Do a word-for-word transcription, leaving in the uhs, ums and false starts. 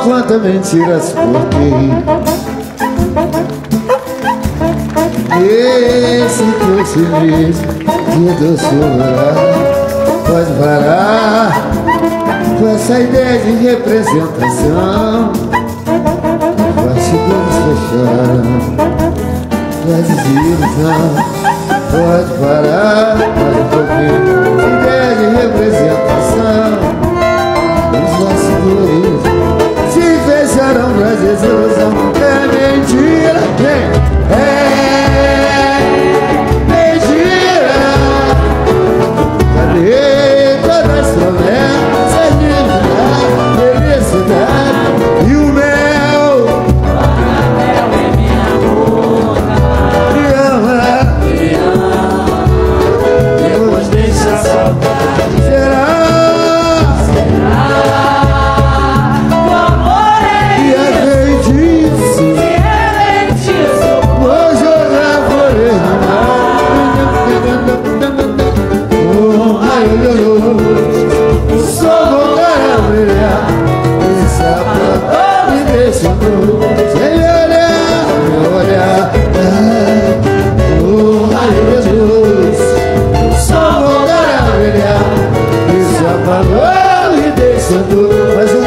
quanta mentira suportei. Esse teu silêncio de doçura pode parar com essa ideia de representação. Bastidores fecharam, tua desilusão pode parar, pode ouvir ideia de representação. Os bastidores se fecharam pra desilusão. É mentira, é mentira. Cadê todas as promessas de vida, felicidade e o mel? Mel em minha boca. Me ama, Me ama, depois deixa a saudade. será? O amor é E é feitiço, isso, é feitiço. vou jogar por ele. Oh, ai, meu Deus, só vou dar a brilhar. Esse sapato me deixa nu, sem olhar, me olhar. Oh, ai, meu Deus, só vou dar a brilhar. Esse sapato me deixa nu. Mas